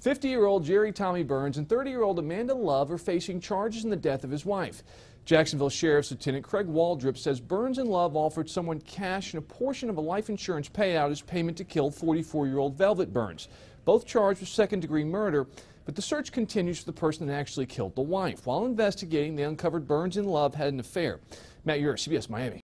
50-year-old Jerry Tommy Burns and 30-year-old Amanda Love are facing charges in the death of his wife. Jacksonville Sheriff's Lieutenant Craig Waldrop says Burns and Love offered someone cash and a portion of a life insurance payout as payment to kill 44-year-old Velvet Burns. Both charged with second-degree murder, but the search continues for the person that actually killed the wife. While investigating, they uncovered Burns and Love had an affair. Matt Yurus, CBS Miami.